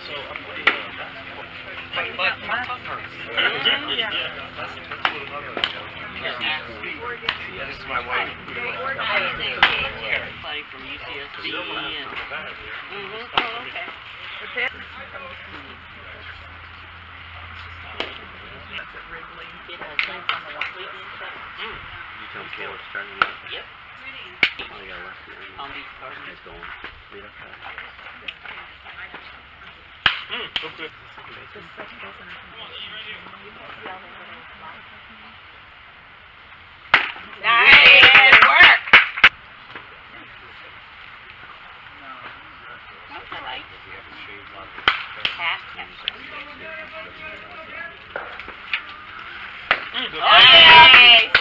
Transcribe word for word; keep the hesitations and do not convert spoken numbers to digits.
This is my wife. Somebody from U C S B. Mm-hmm. Oh, okay. That's at Wrigley. It has things on the completely inside. You tell Caleb starting up. Yep. Oh, you got left here. On these cars. He's going. Lead up there. Mm, so good. Nice work. Okay. Hat. Mm, good. Nice.